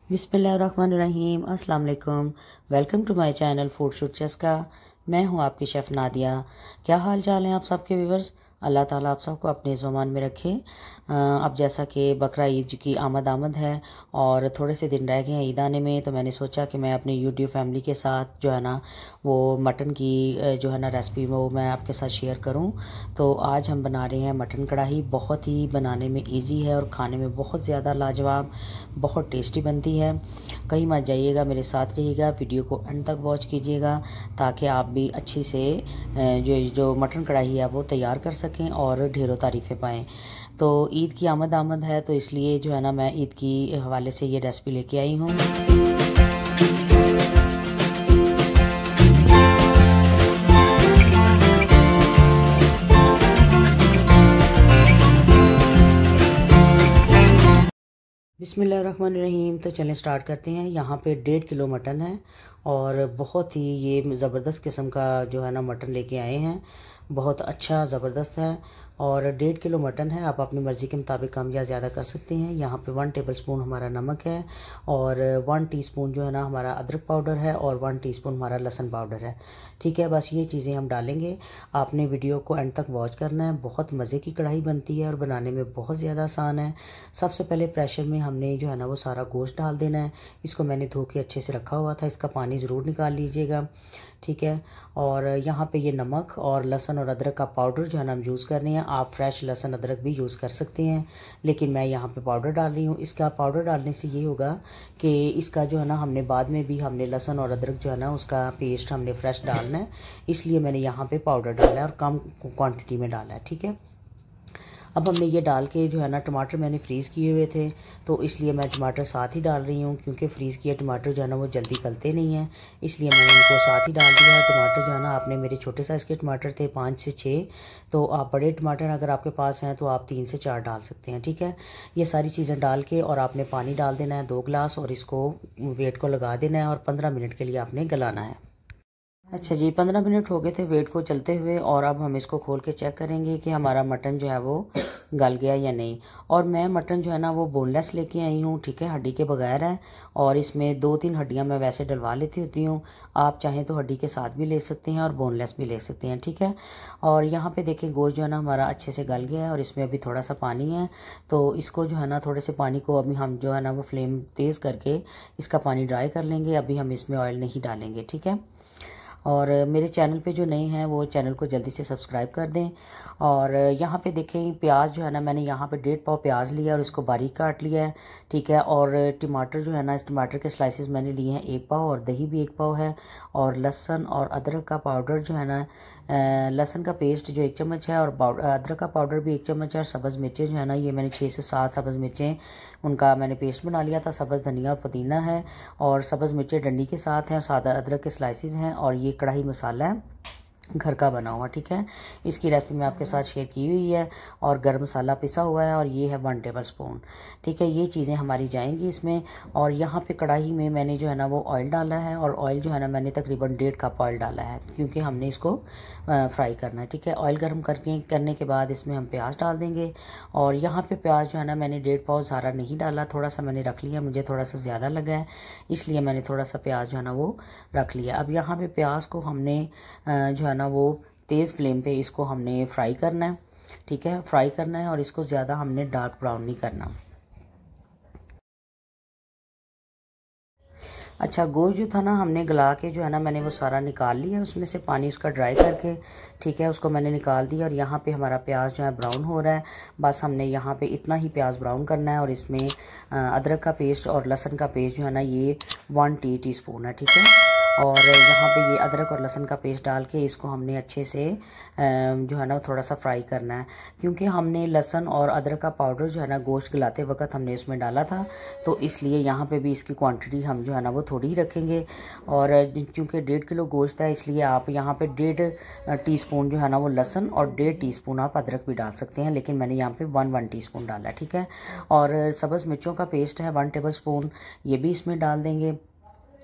बिस्मिल्लाहिर्रहमानिर्रहीम, अस्सलाम वालेकुम। Welcome to my channel food shoot Chaska. मैं हूं आपकी शेफ़ नादिया। क्या हाल चाल हैं आप सबके व्यूवर्स? अल्लाह ताला आप सबको अपने ज़ुबान में रखे। अब जैसा कि बकरा ईद की आमद है और थोड़े से दिन रह गए हैं ईद आने में, तो मैंने सोचा कि मैं अपनी यूट्यूब फैमिली के साथ जो है ना वो मटन की जो है ना रेसिपी वो मैं आपके साथ शेयर करूं। तो आज हम बना रहे हैं मटन कढ़ाई। बहुत ही बनाने में इजी है और खाने में बहुत ज़्यादा लाजवाब, बहुत टेस्टी बनती है। कहीं मत जाइएगा, मेरे साथ रहिएगा, वीडियो को एंड तक वॉच कीजिएगा ताकि आप भी अच्छी से जो मटन कढ़ाई है वो तैयार कर सकें और ढेरों तारीफ़ें पाएँ। तो ईद की आमद है, तो इसलिए जो है ना मैं ईद की हवाले से ये रेसिपी लेके आई हूँ। बिस्मिल्लाहिर्रहमानिर्रहीम। तो चलें स्टार्ट करते हैं। यहाँ पे 1.5 किलो मटन है और बहुत ही ये ज़बरदस्त किस्म का जो है ना मटन लेके आए हैं। बहुत अच्छा ज़बरदस्त है और 1.5 किलो मटन है। आप अपनी मर्ज़ी के मुताबिक कम या ज़्यादा कर सकते हैं। यहाँ पे 1 टेबलस्पून हमारा नमक है और 1 टीस्पून जो है ना हमारा अदरक पाउडर है और 1 टीस्पून हमारा लहसुन पाउडर है। ठीक है, बस ये चीज़ें हम डालेंगे। आपने वीडियो को एंड तक वॉच करना है। बहुत मज़े की कढ़ाई बनती है और बनाने में बहुत ज़्यादा आसान है। सबसे पहले प्रेशर में हमने जो है ना वो सारा गोश्त डाल देना है। इसको मैंने धो के अच्छे से रखा हुआ था, इसका पानी ज़रूर निकाल लीजिएगा। ठीक है, और यहाँ पे ये नमक और लहसुन और अदरक का पाउडर जो है ना हम यूज़ कर रहे हैं। आप फ्रेश लहसुन अदरक भी यूज़ कर सकते हैं, लेकिन मैं यहाँ पे पाउडर डाल रही हूँ। इसका पाउडर डालने से ये होगा कि इसका जो है ना हमने बाद में भी हमने लहसुन और अदरक जो है ना उसका पेस्ट हमने फ्रेश डालना है, इसलिए मैंने यहाँ पे पाउडर डाला है और कम क्वान्टिटी में डाला है। ठीक है, अब हमने ये डाल के जो है ना टमाटर मैंने फ्रीज़ किए हुए थे, तो इसलिए मैं टमाटर साथ ही डाल रही हूँ, क्योंकि फ्रीज़ किए टमाटर जो है ना वो जल्दी गलते नहीं हैं, इसलिए मैंने इनको साथ ही डाल दिया। टमाटर जो है ना आपने, मेरे छोटे साइज़ के टमाटर थे 5 से 6, तो आप बड़े टमाटर अगर आपके पास हैं तो आप 3 से 4 डाल सकते हैं। ठीक है, ये सारी चीज़ें डाल के और आपने पानी डाल देना है 2 गिलास और इसको वेट को लगा देना है और 15 मिनट के लिए आपने गलाना है। अच्छा जी, 15 मिनट हो गए थे वेट को चलते हुए और अब हम इसको खोल के चेक करेंगे कि हमारा मटन जो है वो गल गया या नहीं। और मैं मटन जो है ना वो बोनलेस लेके आई हूँ। ठीक है, हड्डी के बगैर है और इसमें 2-3 हड्डियाँ मैं वैसे डलवा लेती होती हूँ। आप चाहें तो हड्डी के साथ भी ले सकते हैं और बोनलेस भी ले सकते हैं। ठीक है, और यहाँ पे देखें गोश्त जो है ना हमारा अच्छे से गल गया है और इसमें अभी थोड़ा सा पानी है, तो इसको जो है ना थोड़े से पानी को अभी हम जो है ना वो फ्लेम तेज़ करके इसका पानी ड्राई कर लेंगे। अभी हम इसमें ऑयल नहीं डालेंगे। ठीक है, और मेरे चैनल पे जो नए हैं वो चैनल को जल्दी से सब्सक्राइब कर दें। और यहाँ पे देखें प्याज जो है ना मैंने यहाँ पे 1.5 पाव प्याज लिया और उसको बारीक काट लिया है। ठीक है, और टमाटर जो है ना इस टमाटर के स्लाइसेस मैंने लिए हैं 1 पाव और दही भी 1 पाव है। और लहसुन और अदरक का पाउडर जो है ना लहसुन का पेस्ट जो 1 चम्मच है और अदरक का पाउडर भी 1 चम्मच है। और सब्ज़ मिर्चें जो है ना ये मैंने 6 से 7 सब्ज़ मिर्चें उनका मैंने पेस्ट बना लिया था। सब्ज़ धनिया और पुदीना है और सब्ज़ मिर्चें डंडी के साथ हैं और सादा अदरक के स्लाइसेस हैं। और ये कढ़ाई मसाला है घर का बना हुआ। ठीक है, इसकी रेसिपी मैं आपके साथ शेयर की हुई है। और गरम मसाला पिसा हुआ है और ये है 1 टेबलस्पून। ठीक है, ये चीज़ें हमारी जाएंगी इसमें। और यहाँ पे कढ़ाई में मैंने जो है ना वो ऑयल डाला है और ऑयल जो है ना मैंने तकरीबन 1.5 कप ऑयल डाला है, क्योंकि हमने इसको फ्राई करना है। ठीक है, ऑयल गर्म करने के बाद इसमें हम प्याज डाल देंगे। और यहाँ पे प्याज जो है ना मैंने 1.5 पाव सारा नहीं डाला, थोड़ा सा मैंने रख लिया, मुझे थोड़ा सा ज़्यादा लगा है इसलिए मैंने थोड़ा सा प्याज जो है ना वो रख लिया। अब यहाँ पे प्याज को हमने जो है ना वो तेज़ फ्लेम पे इसको हमने फ्राई करना है। ठीक है, फ्राई करना है और इसको ज़्यादा हमने डार्क ब्राउन नहीं करना। अच्छा, गोश्त जो था ना हमने गला के जो है ना मैंने वो सारा निकाल लिया, उसमें से पानी उसका ड्राई करके। ठीक है, उसको मैंने निकाल दिया और यहाँ पे हमारा प्याज जो है ब्राउन हो रहा है। बस हमने यहाँ पे इतना ही प्याज ब्राउन करना है। और इसमें अदरक का पेस्ट और लहसुन का पेस्ट जो है ना ये 1 टीस्पून है। ठीक है, और यहाँ पे ये अदरक और लहसुन का पेस्ट डाल के इसको हमने अच्छे से जो है ना थोड़ा सा फ्राई करना है, क्योंकि हमने लहसुन और अदरक का पाउडर जो है ना गोश्त गलाते वक्त हमने इसमें डाला था, तो इसलिए यहाँ पे भी इसकी क्वांटिटी हम जो है ना वो थोड़ी ही रखेंगे। और चूँकि 1.5 किलो गोश्त है इसलिए आप यहाँ पे 1.5 टीस्पून जो है ना वो लहसुन और 1.5 टीस्पून आप अदरक भी डाल सकते हैं, लेकिन मैंने यहाँ पे 1 टीस्पून डाला है। ठीक है, और सब्ज़ मिर्चों का पेस्ट है 1 टेबल स्पून, ये भी इसमें डाल देंगे।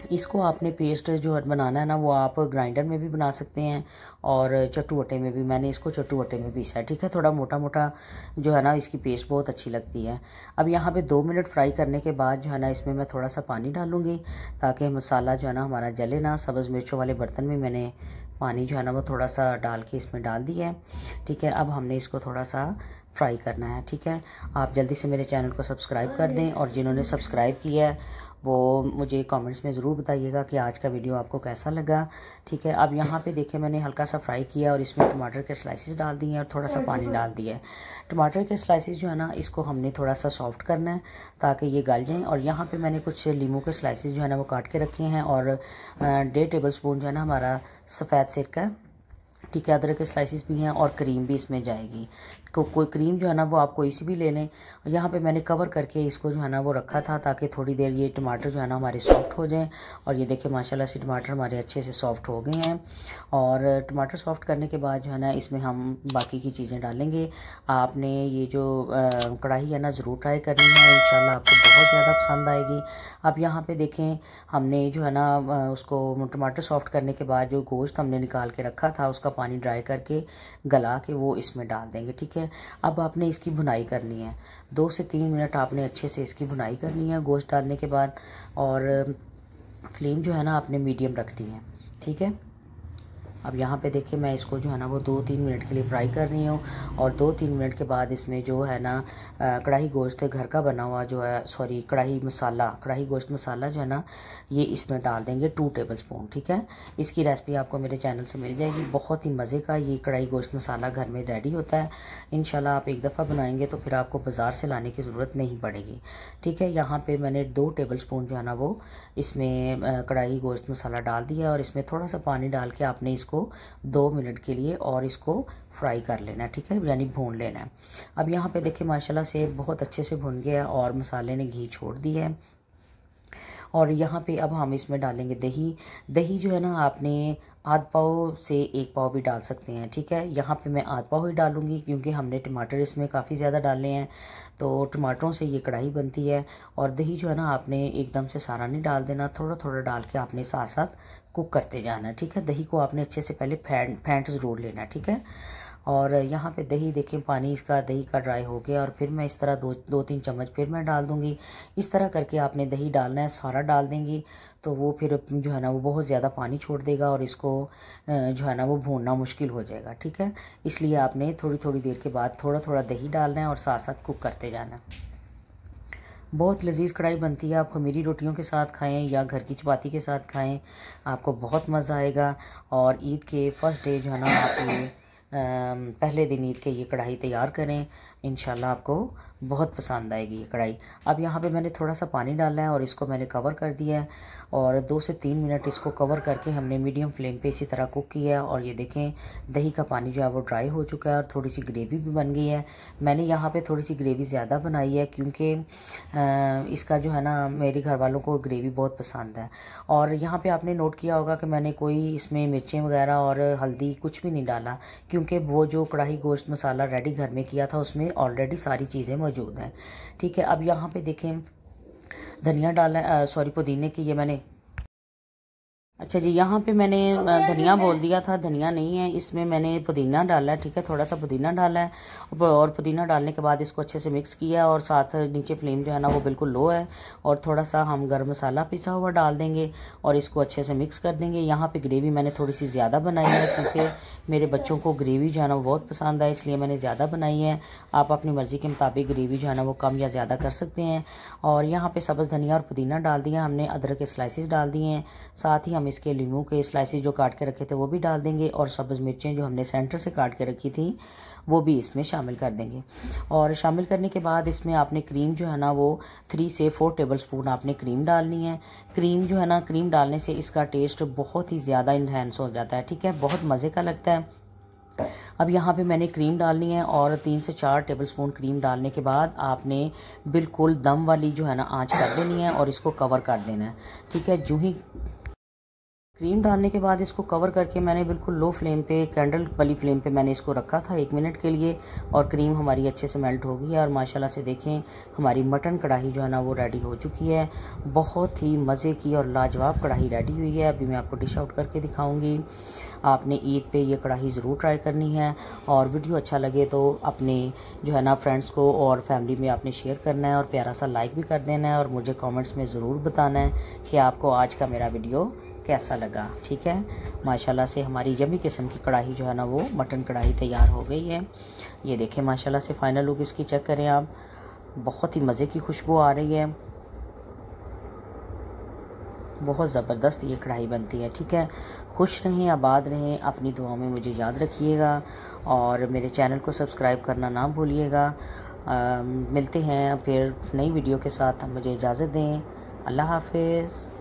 इसको आपने पेस्ट जो बनाना है ना, वो आप ग्राइंडर में भी बना सकते हैं और चट्टू वट्टे में भी। मैंने इसको चट्टू वट्टे में पीसा है, ठीक है। थोड़ा मोटा मोटा जो है ना, इसकी पेस्ट बहुत अच्छी लगती है। अब यहाँ पे 2 मिनट फ्राई करने के बाद जो है ना, इसमें मैं थोड़ा सा पानी डालूँगी ताकि मसाला जो है ना हमारा जले ना। सब्ज़ मिर्चों वाले बर्तन में मैंने पानी जो है ना वो थोड़ा सा डाल के इसमें डाल दिया है, ठीक है। अब हमने इसको थोड़ा सा फ्राई करना है, ठीक है। आप जल्दी से मेरे चैनल को सब्सक्राइब कर दें और जिन्होंने सब्सक्राइब किया है वो मुझे कमेंट्स में ज़रूर बताइएगा कि आज का वीडियो आपको कैसा लगा, ठीक है। अब यहाँ पे देखिए मैंने हल्का सा फ्राई किया और इसमें टमाटर के स्लाइसेस डाल दिए और थोड़ा सा पानी डाल दिया है। टमाटर के स्लाइसेस जो है ना, इसको हमने थोड़ा सा सॉफ्ट करना है ताकि ये गल जाएँ। और यहाँ पे मैंने कुछ लीमू के स्लाइसेस जो है ना वो काट के रखे हैं और 1.5 टेबल स्पून जो है ना हमारा सफ़ेद सिरका, ठीक है। अदरक के स्लाइसेस भी हैं और क्रीम भी इसमें जाएगी। कोई क्रीम जो है ना वो आप कोई सी भी ले लें। और यहाँ पे मैंने कवर करके इसको जो है ना वो रखा था ताकि थोड़ी देर ये टमाटर जो है ना हमारे सॉफ्ट हो जाएं। और ये देखिए माशाल्लाह से टमाटर हमारे अच्छे से सॉफ्ट हो गए हैं। और टमाटर सॉफ्ट करने के बाद जो है ना इसमें हम बाकी की चीज़ें डालेंगे। आपने ये जो कढ़ाई है ना ज़रूर ट्राई करनी है, इंशाल्लाह आपको बहुत ज़्यादा पसंद आएगी। अब यहाँ पे देखें हमने जो है ना उसको टमाटर सॉफ्ट करने के बाद जो गोश्त हमने निकाल के रखा था उसका पानी ड्राई करके गला के वो इसमें डाल देंगे, ठीक है। अब आपने इसकी भुनाई करनी है, 2 से 3 मिनट आपने अच्छे से इसकी भुनाई करनी है गोश्त डालने के बाद। और फ्लेम जो है ना आपने मीडियम रखनी है, ठीक है। अब यहाँ पे देखिए मैं इसको जो है ना वो 2-3 मिनट के लिए फ्राई कर रही हूँ। और 2-3 मिनट के बाद इसमें जो है ना कढ़ाई गोश्त घर का बना हुआ जो है, सॉरी कढ़ाई गोश्त मसाला जो है ना ये इसमें डाल देंगे 2 टेबल स्पून, ठीक है। इसकी रेसिपी आपको मेरे चैनल से मिल जाएगी। बहुत ही मज़े का ये कढ़ाई गोश्त मसाला घर में रेडी होता है। इंशाल्लाह आप एक दफ़ा बनाएंगे तो फिर आपको बाज़ार से लाने की ज़रूरत नहीं पड़ेगी, ठीक है। यहाँ पर मैंने 2 टेबल स्पून जो है ना वो इसमें कढ़ाई गोश्त मसाला डाल दिया और इसमें थोड़ा सा पानी डाल के आपने इसको 2 मिनट के लिए और इसको फ्राई कर लेना है, ठीक है, यानी भून लेना है। अब यहाँ पे देखिए माशाल्लाह से बहुत अच्छे से भुन गया और मसाले ने घी छोड़ दी है। और यहाँ पे अब हम इसमें डालेंगे दही जो है ना आपने आध पाव से 1 पाव भी डाल सकते हैं, ठीक है। यहाँ पे मैं आध पाव ही डालूंगी क्योंकि हमने टमाटर इसमें काफ़ी ज़्यादा डाले हैं, तो टमाटरों से ये कढ़ाई बनती है। और दही जो है ना आपने एकदम से सारा नहीं डाल देना, थोड़ा थोड़ा डाल के आपने साथ साथ कुक करते जाना है, ठीक है। दही को आपने अच्छे से पहले फेंट ज़रूर लेना है, ठीक है। और यहाँ पे दही देखें पानी इसका दही का ड्राई हो गया और फिर मैं इस तरह 2-3 चम्मच फिर मैं डाल दूँगी। इस तरह करके आपने दही डालना है, सारा डाल देंगी तो वो फिर जो है ना वो बहुत ज़्यादा पानी छोड़ देगा और इसको जो है ना वो भूनना मुश्किल हो जाएगा, ठीक है। इसलिए आपने थोड़ी थोड़ी देर के बाद थोड़ा थोड़ा दही डालना है और साथ साथ कुक करते जाना है। बहुत लजीज कढ़ाई बनती है। आप खमीरी रोटियों के साथ खाएं या घर की चपाती के साथ खाएं, आपको बहुत मज़ा आएगा। और ईद के फर्स्ट डे जो है ना आप ये पहले दिन ईद के ये कढ़ाई तैयार करें, इंशाल्लाह आपको बहुत पसंद आएगी ये कढ़ाई। अब यहाँ पे मैंने थोड़ा सा पानी डाला है और इसको मैंने कवर कर दिया है और 2 से 3 मिनट इसको कवर करके हमने मीडियम फ्लेम पे इसी तरह कुक किया है। और ये देखें दही का पानी जो है वो ड्राई हो चुका है और थोड़ी सी ग्रेवी भी बन गई है। मैंने यहाँ पे थोड़ी सी ग्रेवी ज़्यादा बनाई है क्योंकि इसका जो है ना मेरे घर वालों को ग्रेवी बहुत पसंद है। और यहाँ पे आपने नोट किया होगा कि मैंने कोई इसमें मिर्चें वगैरह और हल्दी कुछ भी नहीं डाला क्योंकि वो जो कढ़ाई गोश्त मसाला रेडी घर में किया था उसमें ऑलरेडी सारी चीज़ें मौजूद हैं, ठीक है। अब यहाँ पे देखें धनिया डाला, सॉरी पुदीने की ये मैंने, अच्छा जी यहाँ पे मैंने धनिया बोल दिया था, धनिया नहीं है, इसमें मैंने पुदीना डाला है, ठीक है। थोड़ा सा पुदीना डाला है और पुदीना डालने के बाद इसको अच्छे से मिक्स किया और साथ नीचे फ्लेम जो है ना वो बिल्कुल लो है। और थोड़ा सा हम गरम मसाला पिसा हुआ डाल देंगे और इसको अच्छे से मिक्स कर देंगे। यहाँ पे ग्रेवी मैंने थोड़ी सी ज़्यादा बनाई है क्योंकि मेरे बच्चों को ग्रेवी जो है ना वो बहुत पसंद है, इसलिए मैंने ज़्यादा बनाई है। आप अपनी मर्ज़ी के मुताबिक ग्रेवी जो है ना वो कम या ज़्यादा कर सकते हैं। और यहाँ पर सब्ज़ धनिया और पुदीना डाल दिया हमने, अदरक के स्लाइसेस डाल दिए हैं, साथ ही हम इसके लीमू के स्लाइसेस जो काट के रखे थे वो भी डाल देंगे और सब्ज़ मिर्चें जो हमने सेंटर से काट के रखी थी वो भी इसमें शामिल कर देंगे। और शामिल करने के बाद इसमें आपने क्रीम जो है ना वो 3 से 4 टेबल स्पून आपने क्रीम डालनी है। क्रीम जो है ना क्रीम डालने से इसका टेस्ट बहुत ही ज़्यादा इन्हेंस हो जाता है, ठीक है, बहुत मज़े का लगता है। अब यहाँ पे मैंने क्रीम डालनी है और 3 से 4 टेबल स्पून क्रीम डालने के बाद आपने बिल्कुल दम वाली जो है ना आँच कर देनी है और इसको कवर कर देना है, ठीक है। जो ही क्रीम डालने के बाद इसको कवर करके मैंने बिल्कुल लो फ्लेम पे, कैंडल वाली फ्लेम पे मैंने इसको रखा था 1 मिनट के लिए, और क्रीम हमारी अच्छे से मेल्ट हो गई है और माशाल्लाह से देखें हमारी मटन कढ़ाई जो है ना वो रेडी हो चुकी है। बहुत ही मज़े की और लाजवाब कढ़ाई रेडी हुई है। अभी मैं आपको डिश आउट करके दिखाऊंगी। आपने ईद पे ये कढ़ाई ज़रूर ट्राई करनी है, और वीडियो अच्छा लगे तो अपने जो है ना फ्रेंड्स को और फैमिली में आपने शेयर करना है, और प्यारा सा लाइक भी कर देना है, और मुझे कमेंट्स में ज़रूर बताना है कि आपको आज का मेरा वीडियो कैसा लगा। ठीक है, माशाल्लाह से हमारी यमी किस्म की कढ़ाई जो है ना वो मटन कढ़ाई तैयार हो गई है। ये देखें माशाल्लाह से फ़ाइनल लुक इसकी चेक करें आप, बहुत ही मज़े की खुशबू आ रही है, बहुत ज़बरदस्त ये कढ़ाई बनती है। ठीक है, खुश रहें, आबाद रहें, अपनी दुआओं में मुझे याद रखिएगा, और मेरे चैनल को सब्सक्राइब करना ना भूलिएगा। मिलते हैं फिर नई वीडियो के साथ, मुझे इजाज़त दें। अल्लाह हाफिज़।